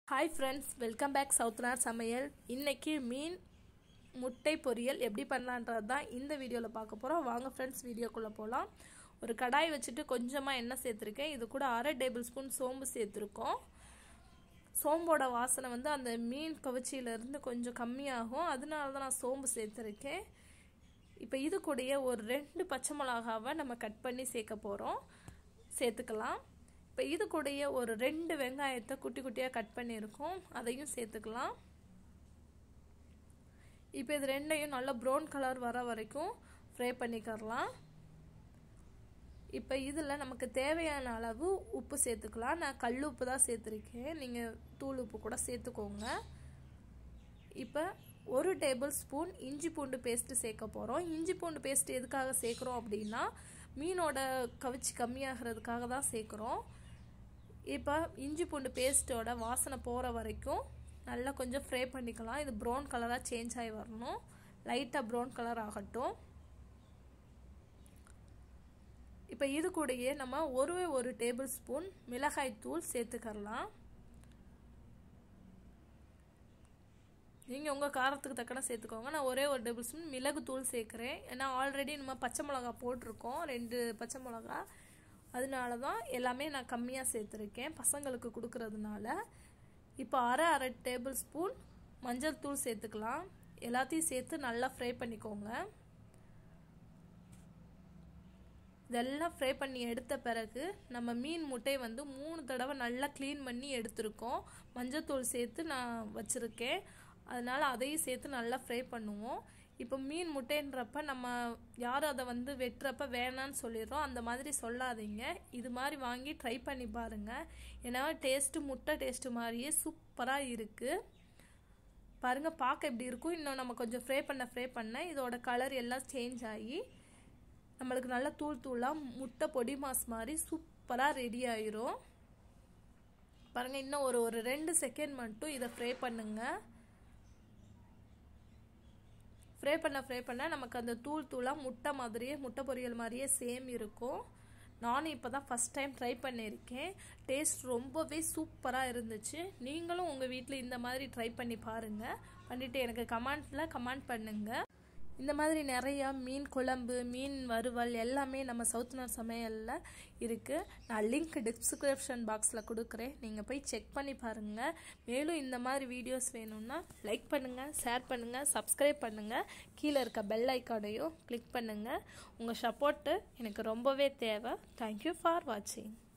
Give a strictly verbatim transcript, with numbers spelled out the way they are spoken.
Hi friends, welcome back சவுத்நார் சமையல். இன்னைக்கு மீன் முட்டை பொரியல் எப்படி பண்ணலாம்ன்றது தான் இந்த வீடியோல பார்க்க போறோம். வாங்க फ्रेंड्स வீடியோக்குள்ள போலாம். ஒரு கடாய் வச்சிட்டு கொஞ்சமா எண்ணெய் சேர்த்திருக்கேன். இது கூட அரை டேபிள் ஸ்பூன் சோம்பு சேர்த்திருக்கோம். சோம்போட வாசனை வந்து அந்த மீன் கவிச்சியில இருந்து கொஞ்சம் கம்மியாகும். அதனால தான் நான் சோம்பு சேர்த்திருக்கேன். இப்போ இது கூடயே ஒரு ரெண்டு பச்சை மிளகாவை நம்ம கட் பண்ணி சேர்க்க போறோம். சேர்த்துக்கலாம். இப்போ இது கூடயே ஒரு ரெண்டு வெங்காயத்தை குட்டி குட்டியா கட் பண்ணியிருக்கோம். அதையும் சேர்த்துக்கலாம். இப்போ இது ரெண்டையும் நல்ல ப்ரௌன் கலர் வர வரைக்கும் ஃப்ரை பண்ணிக்கலாம். இப்போ இதில் நமக்கு தேவையான அளவு உப்பு சேர்த்துக்கலாம். நான் கல் உப்பு தான் சேர்த்துருக்கேன். நீங்கள் தூள் உப்பு கூட சேர்த்துக்கோங்க. இப்போ ஒரு டேபிள் ஸ்பூன் இஞ்சி பூண்டு பேஸ்ட்டு சேர்க்க போகிறோம். இஞ்சி பூண்டு பேஸ்ட் எதுக்காக சேர்க்குறோம் அப்படின்னா மீனோட கவிச்சி கம்மியாகிறதுக்காக தான் சேர்க்குறோம். இப்போ இஞ்சி பூண்டு பேஸ்ட்டோட வாசனை போகிற வரைக்கும் நல்லா கொஞ்சம் ஃப்ரை பண்ணிக்கலாம். இது ப்ரௌன் கலராக சேஞ்ச் ஆகி வரணும். லைட்டாக ப்ரௌன் கலர் ஆகட்டும். இப்போ இது கூடயே நம்ம ஒரு ஒரு டேபிள் ஸ்பூன் மிளகாய் தூள் சேர்த்துக்கலாம். நீங்கள் உங்கள் காரத்துக்கு தக்கன சேர்த்துக்கோங்க. நான் ஒரே ஒரு டேபிள் ஸ்பூன் மிளகு தூள் சேர்க்குறேன். ஏன்னா ஆல்ரெடி நம்ம பச்சை மிளகா போட்டிருக்கோம், ரெண்டு பச்சை மிளகா. அதனால தான் எல்லாமே நான் கம்மியாக சேர்த்துருக்கேன் பசங்களுக்கு கொடுக்கறதுனால. இப்போ அரை அரை டேபிள் ஸ்பூன் மஞ்சள் தூள் சேர்த்துக்கலாம். எல்லாத்தையும் சேர்த்து நல்லா ஃப்ரை பண்ணிக்கோங்க. இதெல்லாம் ஃப்ரை பண்ணி எடுத்த பிறகு நம்ம மீன் முட்டை வந்து மூணு தடவை நல்லா க்ளீன் பண்ணி எடுத்துருக்கோம். மஞ்சள் தூள் சேர்த்து நான் வச்சுருக்கேன். அதனால் அதையும் சேர்த்து நல்லா ஃப்ரை பண்ணுவோம். இப்போ மீன் முட்டைன்றப்ப நம்ம யாரும் அதை வந்து வெட்டுறப்ப வேணான்னு சொல்லிடுறோம். அந்த மாதிரி சொல்லாதீங்க. இது மாதிரி வாங்கி ட்ரை பண்ணி பாருங்கள். ஏன்னா டேஸ்ட்டு முட்டை டேஸ்ட்டு மாதிரியே சூப்பராக இருக்குது. பாருங்கள், பார்க்க எப்படி இருக்கும். இன்னும் நம்ம கொஞ்சம் ஃப்ரை பண்ண ஃப்ரை பண்ண இதோட கலர் எல்லாம் சேஞ்ச் ஆகி நம்மளுக்கு நல்லா தூள் தூளாக முட்டை பொடி மாஸ் மாதிரி சூப்பராக ரெடி ஆயிரும். பாருங்கள், இன்னும் ஒரு ஒரு ரெண்டு செகண்ட் மட்டும் இதை ஃப்ரை பண்ணுங்கள். ஃப்ரை பண்ண ஃப்ரை பண்ண நமக்கு அந்த தூள் தூளாக முட்டை மாதிரியே முட்டை பொரியல் மாதிரியே சேம் இருக்கும். நானும் இப்போ தான் ஃபஸ்ட் டைம் ட்ரை பண்ணியிருக்கேன். டேஸ்ட் ரொம்பவே சூப்பராக இருந்துச்சு. நீங்களும் உங்கள் வீட்டில் இந்த மாதிரி ட்ரை பண்ணி பாருங்கள். பண்ணிவிட்டு எனக்கு கமெண்ட்டில் கமெண்ட் பண்ணுங்கள். இந்த மாதிரி நிறையா மீன் குழம்பு, மீன் வறுவல் எல்லாமே நம்ம சவுத்நார் சமையலில் இருக்குது. நான் லிங்க் டிஸ்கிரிப்ஷன் பாக்ஸில் கொடுக்குறேன். நீங்கள் போய் செக் பண்ணி பாருங்கள். மேலும் இந்த மாதிரி வீடியோஸ் வேணும்னா லைக் பண்ணுங்கள், ஷேர் பண்ணுங்கள், சப்ஸ்கிரைப் பண்ணுங்கள். கீழே இருக்க பெல் ஐக்கானையும் கிளிக் பண்ணுங்கள். உங்கள் சப்போர்ட்டு எனக்கு ரொம்பவே தேவை. தேங்க்யூ ஃபார் வாட்சிங்.